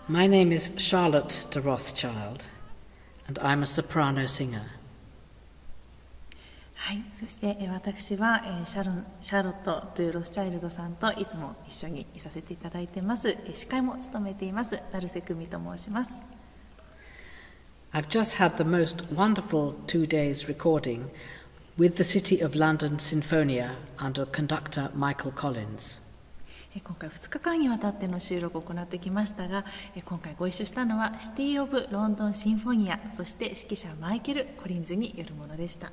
My name is Charlotte de Rothschild, and I'm a soprano singer. はい、そして私はシャーロット・ドゥ・ロスチャイルドさんといつも一緒にいさせていただいてます。司会も務めています成瀬久美と申します。 I've just had the most wonderful 2 days recording with the City of London Sinfonia under conductor Michael Collins. 今回2日間にわたっての収録を行ってきましたが、今回ご一緒したのはシティ・オブ・ロンドン・シンフォニア、そして指揮者マイケル・コリンズによるものでした。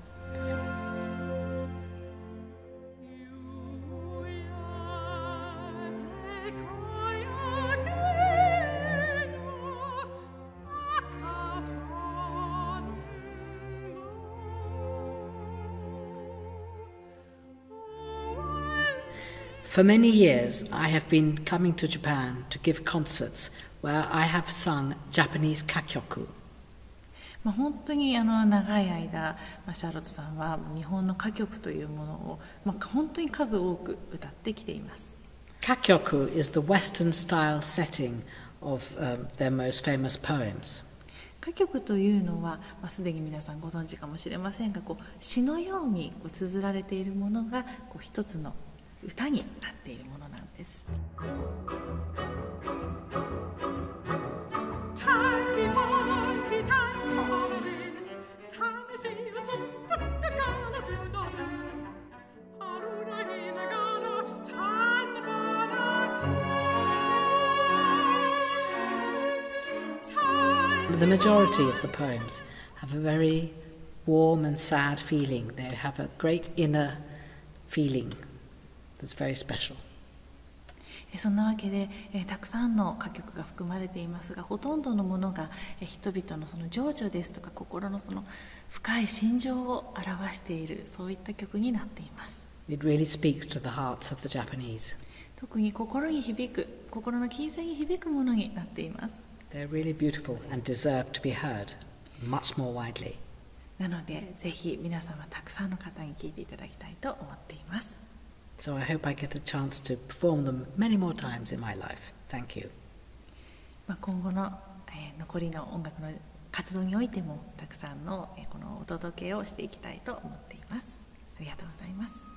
For many years, I have been coming to Japan to give concerts where I have sung Japanese kakyoku. 本当に長い間、シャーロットさんは日本の歌曲というものを、本当に数多く歌ってきています。 Kakyoku is the Western style setting of their most famous poems. 歌曲というのは、すでに皆さんご存知かもしれませんが、詩のように綴られているものが一つの歌になっているものなんです。 The majority of the poems have a very warm and sad feeling. They have a great inner feeling.It's very special. そんなわけで、たくさんの歌曲が含まれていますが、ほとんどのものが、人々のその情緒ですとか心のその深い心情を表している、そういった曲になっています。 It really speaks to the hearts of the Japanese. 特に心に響く、心の金銭に響くものになっています。 They're really beautiful and deserve to be heard much more widely. なので、ぜひ皆様たくさんの方に聴いていただきたいと思っています。 So I hope I get a chance to perform them many more times in my life. Thank you. 今後の、残りの音楽の活動においてもたくさんの、このお届けをしていきたいと思っています。ありがとうございます。